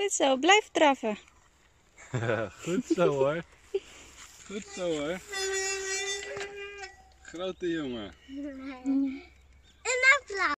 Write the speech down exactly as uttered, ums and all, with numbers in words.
Goed zo, blijf draffen. Goed zo hoor. Goed zo hoor. Grote jongen. Een applaus.